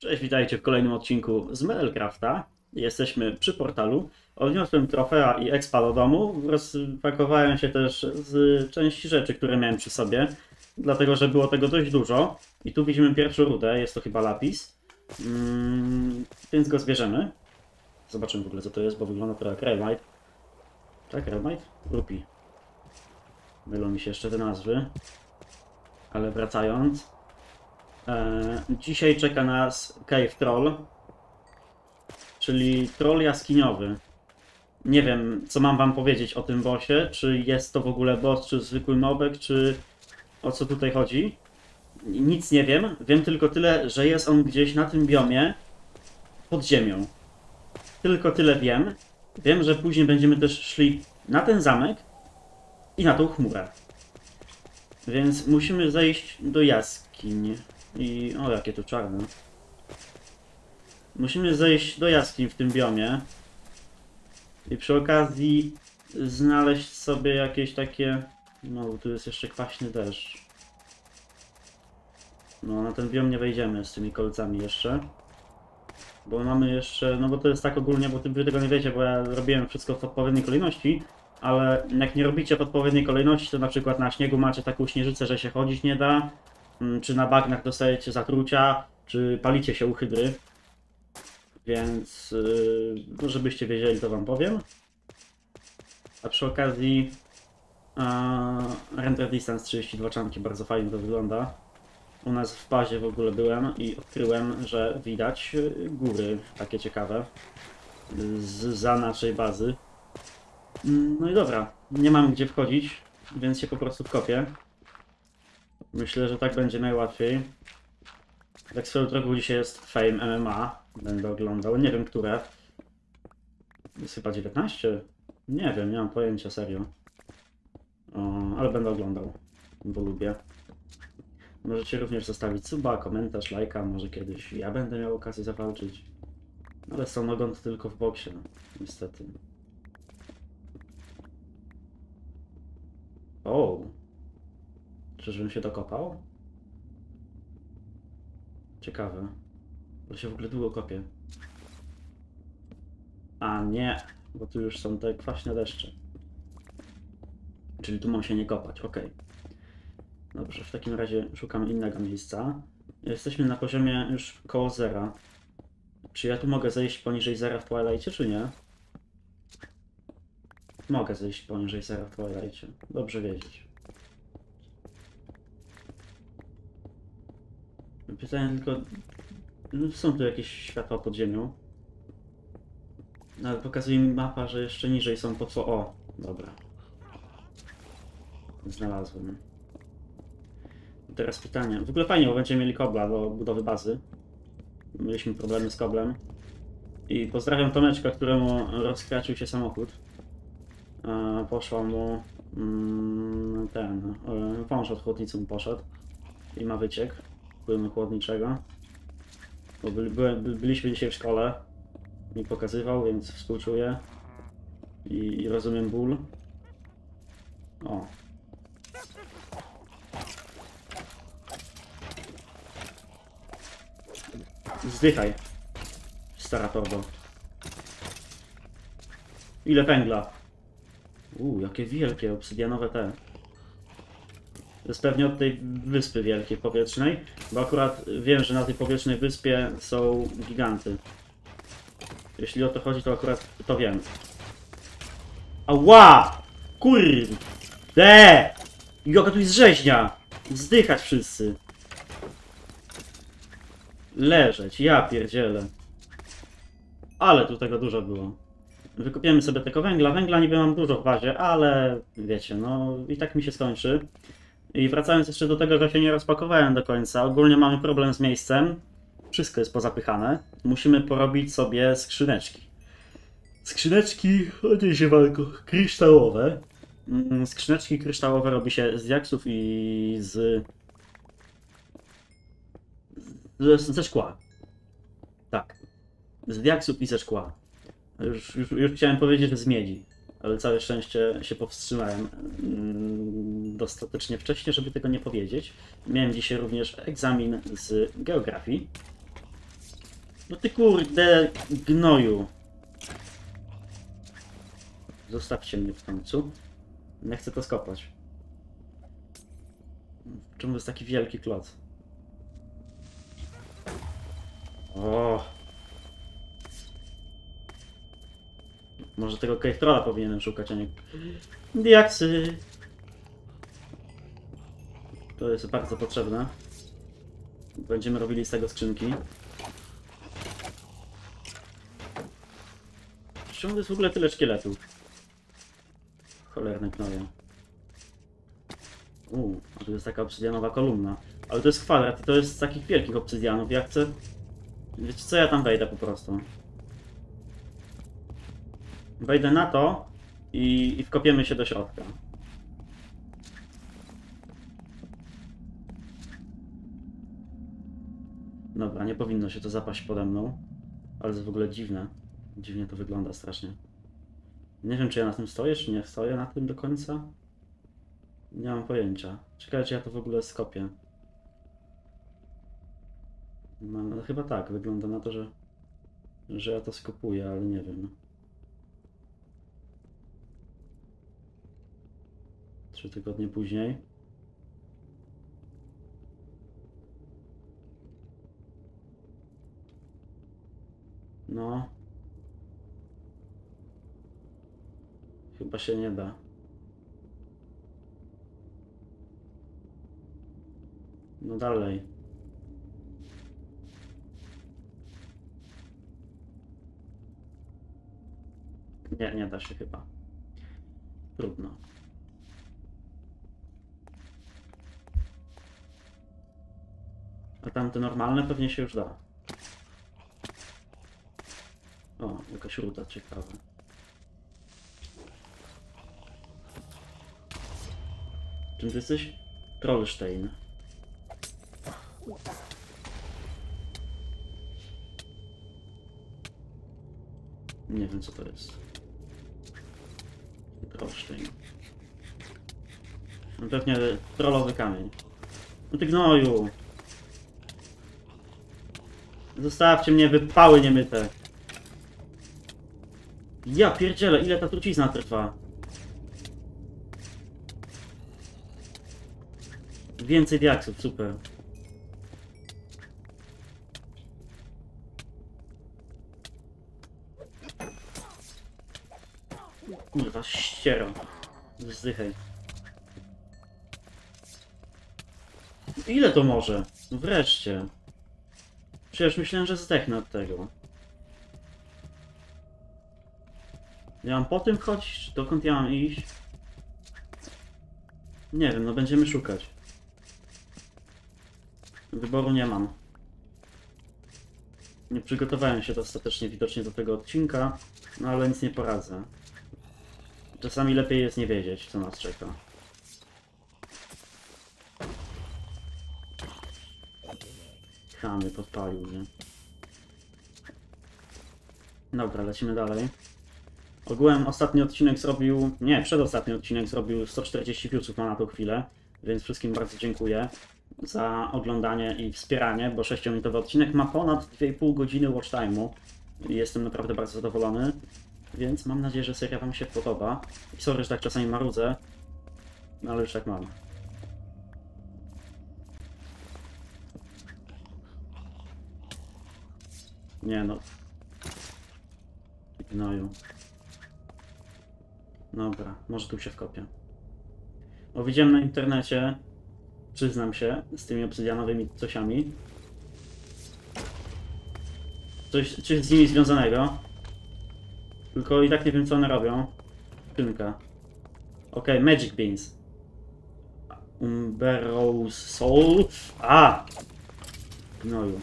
Cześć, witajcie w kolejnym odcinku z Medelcrafta. Jesteśmy przy portalu. Odniosłem trofea i expa do domu. Rozpakowałem się też z części rzeczy, które miałem przy sobie, dlatego że było tego dość dużo. I tu widzimy pierwszą rudę, jest to chyba lapis. Więc go zbierzemy. Zobaczymy w ogóle co to jest, bo wygląda to jak Rellite. Tak, Rellite? Rupi. Mylą mi się jeszcze te nazwy. Ale wracając. Dzisiaj czeka nas Cave Troll, czyli troll jaskiniowy. Nie wiem, co mam wam powiedzieć o tym bossie, czy jest to w ogóle boss, czy zwykły mobek, czy o co tutaj chodzi. Nic nie wiem, wiem tylko tyle, że jest on gdzieś na tym biomie pod ziemią. Tylko tyle wiem. Wiem, że później będziemy też szli na ten zamek i na tą chmurę. Więc musimy zejść do jaskiń. I o, jakie tu czarne. Musimy zejść do jaskiń w tym biomie. I przy okazji znaleźć sobie jakieś takie... No, tu jest jeszcze kwaśny deszcz. No, na ten biom nie wejdziemy z tymi kolcami jeszcze. Bo mamy jeszcze... No bo to jest tak ogólnie, bo wy tego nie wiecie, bo ja robiłem wszystko w odpowiedniej kolejności. Ale jak nie robicie w odpowiedniej kolejności, to na przykład na śniegu macie taką śnieżycę, że się chodzić nie da. Czy na bagnach dostajecie zatrucia, czy palicie się u hydry. Więc, no żebyście wiedzieli, to wam powiem. A przy okazji render distance 32 czanki, bardzo fajnie to wygląda. U nas w bazie w ogóle byłem i odkryłem, że widać góry takie ciekawe za naszej bazy. No i dobra, nie mam gdzie wchodzić, więc się po prostu wkopię. Myślę, że tak będzie najłatwiej. Tak swoją drogą dzisiaj jest Fame MMA. Będę oglądał. Nie wiem, które. Jest chyba 19? Nie wiem, nie mam pojęcia, serio. Ale będę oglądał, bo lubię. Możecie również zostawić suba, komentarz, lajka. Może kiedyś ja będę miał okazję zawalczyć. Ale są ogon tylko w boksie, niestety. O! Czyżbym się dokopał? Ciekawe. Bo się w ogóle długo kopię. A nie, bo tu już są te kwaśne deszcze. Czyli tu mam się nie kopać, ok. Dobrze, w takim razie szukam innego miejsca. Jesteśmy na poziomie już koło zera. Czy ja tu mogę zejść poniżej zera w Twilightie, czy nie? Mogę zejść poniżej zera w Twilightie. Dobrze wiedzieć. Pytanie tylko... Są tu jakieś światła pod ziemią. Ale pokazuje mi mapa, że jeszcze niżej są po co... O! Dobra. Znalazłem. Teraz pytanie. W ogóle fajnie, bo będziemy mieli kobla do budowy bazy. Mieliśmy problemy z koblem. I pozdrawiam Tomeczka, któremu rozkraczył się samochód. Poszła mu wąż od chłodnicy mu poszedł. I ma wyciek płynu chłodniczego. Bo byliśmy dzisiaj w szkole. Mi pokazywał, więc współczuję. I rozumiem ból. O. Zdychaj, stara torbo. Ile węgla? Jakie wielkie, obsydianowe te. To jest pewnie od tej wyspy wielkiej powietrznej, bo akurat wiem, że na tej powietrznej wyspie są giganty. Jeśli o to chodzi, to akurat to wiem. Ała! Kurde! Jaka tu jest rzeźnia! Zdychać wszyscy. Leżeć, ja pierdzielę. Ale tu tego dużo było. Wykupiemy sobie tego węgla. Węgla niby mam dużo w bazie, ale wiecie, no i tak mi się skończy. I wracając jeszcze do tego, że się nie rozpakowałem do końca. Ogólnie mamy problem z miejscem. Wszystko jest pozapychane. Musimy porobić sobie skrzyneczki. Skrzyneczki, chodzi się walko, kryształowe. Skrzyneczki kryształowe robi się z diaksów i ze szkła. Tak. Z diaksów i ze szkła. Już chciałem powiedzieć, że z miedzi. Ale całe szczęście się powstrzymałem dostatecznie wcześnie, żeby tego nie powiedzieć. Miałem dzisiaj również egzamin z geografii. No ty kurde gnoju. Zostawcie mnie w końcu. Nie chcę to skopać. Czemu jest taki wielki kloc? O. Może tego cave trolla powinienem szukać, a nie... Diaksy! To jest bardzo potrzebne. Będziemy robili z tego skrzynki. Czemu to jest w ogóle tyle szkieletów? Cholerne gnoje. A tu jest taka obsydianowa kolumna. Ale to jest kwadrat i to jest z takich wielkich obsydianów. Ja chcę... Wiecie co? Ja tam wejdę po prostu. Wejdę na to i wkopiemy się do środka. Dobra, nie powinno się to zapaść pode mną. Ale to jest w ogóle dziwne. Dziwnie to wygląda strasznie. Nie wiem, czy ja na tym stoję, czy nie stoję na tym do końca. Nie mam pojęcia. Ciekawe, czy ja to w ogóle skopię. No, chyba tak. Wygląda na to, że ja to skopuję, ale nie wiem. 3 tygodnie później. No. Chyba się nie da. No dalej. Nie da się chyba. Trudno. A tamte normalne pewnie się już da. O, jakaś ruda ciekawa. Czym ty jesteś? Trollstein. Nie wiem co to jest. Trollstein. No pewnie trollowy kamień. No ty gnoju! Zostawcie mnie, wypały niemyte! Ja pierdzielę, ile ta trucizna trwa? Więcej diaksów, super. Kurwa, ściero. Zdychaj. Ile to może? No wreszcie. Przecież myślałem, że zdechnę od tego. Ja mam po tym chodzić? Czy dokąd ja mam iść? Nie wiem, no będziemy szukać. Wyboru nie mam. Nie przygotowałem się dostatecznie widocznie do tego odcinka, no ale nic nie poradzę. Czasami lepiej jest nie wiedzieć, co nas czeka. Chamy podpalił mnie. Dobra, lecimy dalej. Ogółem ostatni odcinek zrobił... Nie, przedostatni odcinek zrobił 140 viewsów na tą chwilę, więc wszystkim bardzo dziękuję za oglądanie i wspieranie, bo 6-minutowy odcinek ma ponad 2,5 godziny watch time'u. Jestem naprawdę bardzo zadowolony, więc mam nadzieję, że seria wam się podoba. I sorry, że tak czasami marudzę, no ale już tak mam. Nie no. Gnoju. Dobra, może tu się wkopię. O, widziałem na internecie, przyznam się, z tymi obsydianowymi cosiami. Coś z nimi związanego. Tylko i tak nie wiem, co one robią. Skrzynka. Okej, Magic Beans. Umberrow's Soul. A! Gnoju.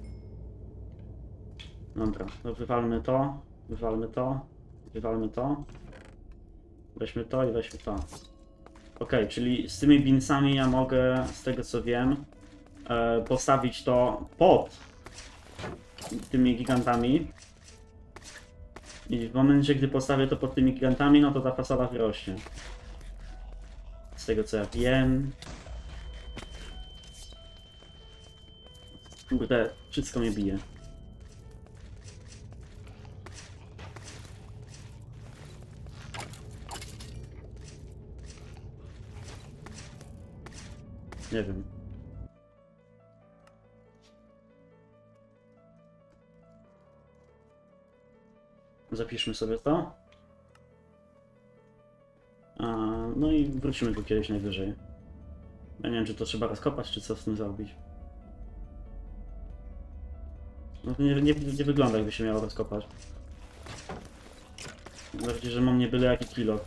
Dobra, to wywalmy to. Wywalmy to. Wywalmy to. Weźmy to i weźmy to. Okej, czyli z tymi beansami ja mogę, z tego co wiem, postawić to pod tymi gigantami. I w momencie, gdy postawię to pod tymi gigantami, no to ta fasada wyrośnie. Z tego co ja wiem. Kurde, wszystko mnie bije. Nie wiem. Zapiszmy sobie to. No i wrócimy tu kiedyś najwyżej. Ja nie wiem, czy to trzeba rozkopać, czy co z tym zrobić. No to nie wygląda, jakby się miało rozkopać. Bardziej, że mam nie byle jaki kilo.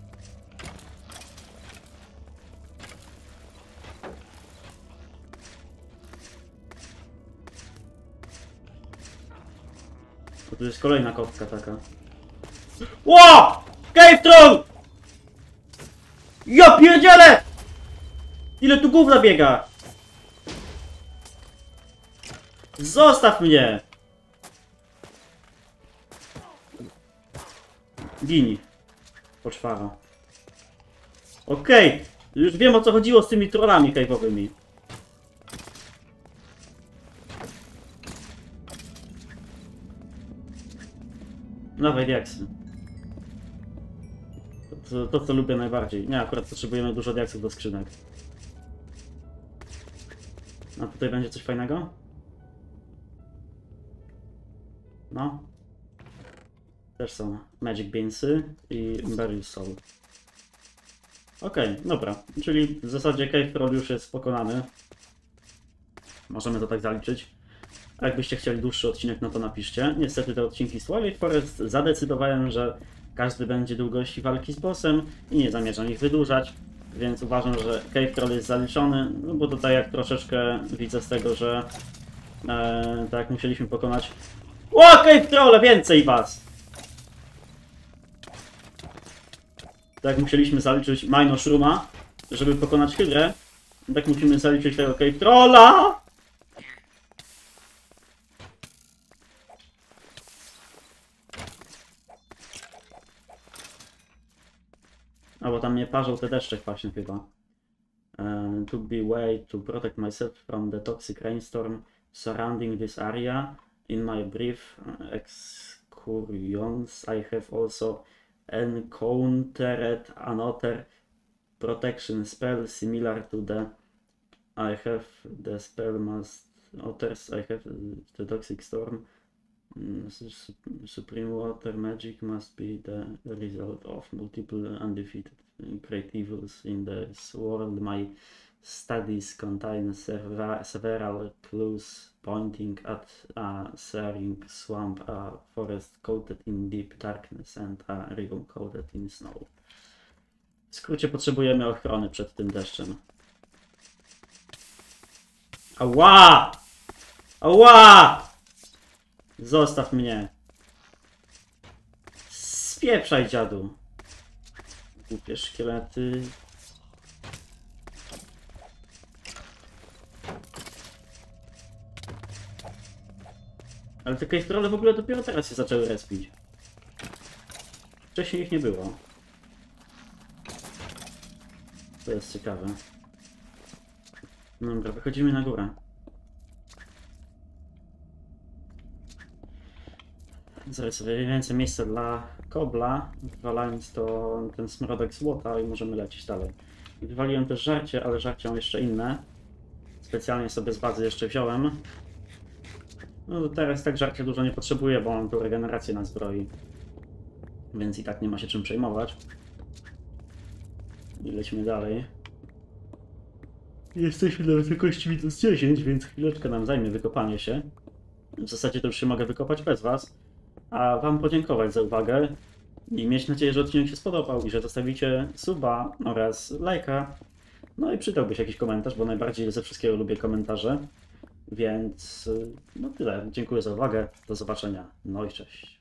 O, tu jest kolejna kostka taka. Ło! Cave Troll! Ja pierdzielę! Ile tu gówna biega? Zostaw mnie! Gini. Poczwara. Okej. Już wiem, o co chodziło z tymi trollami cave'owymi. Dawaj diaksy. To, co lubię najbardziej. Nie, akurat potrzebujemy dużo diaksów do skrzynek. A tutaj będzie coś fajnego? No. Też są Magic Beansy i Beryl Soul. Okej, dobra. Czyli w zasadzie Cave Troll już jest pokonany. Możemy to tak zaliczyć. A jakbyście chcieli dłuższy odcinek, no to napiszcie. Niestety te odcinki Twilight Forest zadecydowałem, że każdy będzie długości walki z bossem i nie zamierzam ich wydłużać. Więc uważam, że Cave Troll jest zaliczony, no bo tutaj jak troszeczkę widzę z tego, że tak jak musieliśmy pokonać... O, Cave Trolle, więcej was! Tak jak musieliśmy zaliczyć Mino Shruma, żeby pokonać Hydrę, tak musimy zaliczyć tego Cave Trolla! A bo tam mnie parzą te deszcze właśnie chyba. To be way to protect myself from the toxic rainstorm surrounding this area. In my brief excursions I have also encountered another protection spell similar to the I have the spell must others I have the toxic storm. Supreme water magic must be the result of multiple undefeated great evils in this world. My studies contain several clues pointing at a searing swamp, a forest coated in deep darkness and a river coated in snow. W skrócie potrzebujemy ochrony przed tym deszczem. Ała! Ała! Zostaw mnie. Spieprzaj, dziadu. Głupie szkielety. Ale te cave trolle w ogóle dopiero teraz się zaczęły respić. Wcześniej ich nie było. To jest ciekawe. Dobra, wychodzimy na górę. Zrobię sobie więcej miejsca dla kobla, wywalając to ten smrodek złota i możemy lecieć dalej. Wywaliłem też żarcie, ale żarcie mam jeszcze inne. Specjalnie sobie z bazy jeszcze wziąłem. No teraz tak żarcie dużo nie potrzebuję, bo mam tu regenerację na zbroi. Więc i tak nie ma się czym przejmować. I lecimy dalej. Jesteśmy na wysokości minus 10, więc chwileczkę nam zajmie wykopanie się. W zasadzie to już się mogę wykopać bez was. A wam podziękować za uwagę i mieć nadzieję, że odcinek się spodobał i że zostawicie suba oraz lajka. No i przydałby się jakiś komentarz, bo najbardziej ze wszystkiego lubię komentarze. Więc no tyle. Dziękuję za uwagę. Do zobaczenia. No i cześć.